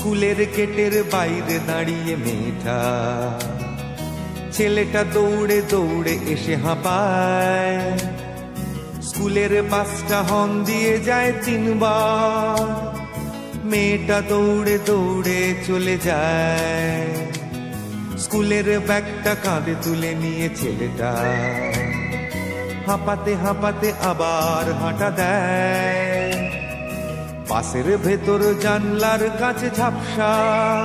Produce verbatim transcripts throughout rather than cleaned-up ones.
স্কুলের গেটের বাইরে দাঁড়িয়ে মেয়েটা, ছেলেটা দৌড়ে দৌড়ে এসে হাঁপায়। স্কুলের বাসটা হর্ন দিয়ে যায় তিনবার, মেয়েটা দৌড়ে দৌড়ে চলে যায়। স্কুলের ব্যাগটা কাঁধে তুলে নিয়ে ছেলেটা হাঁপাতে হাঁপাতে আবার হাঁটা দেয়। বাসের ভেতর জানলার কাছে ঝাপসা,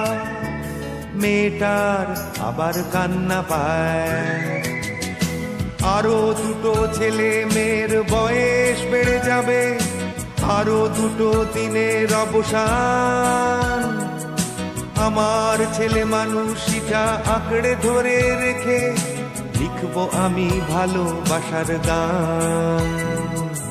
মেয়েটার আবার কান্না পায়। আরো দুটো ছেলে মেয়ের বয়স বেড়ে যাবে, আরো দুটো দিনের অবসান। আমার ছেলে মানুষটা আঁকড়ে ধরে রেখে লিখবো আমি ভালোবাসার গান।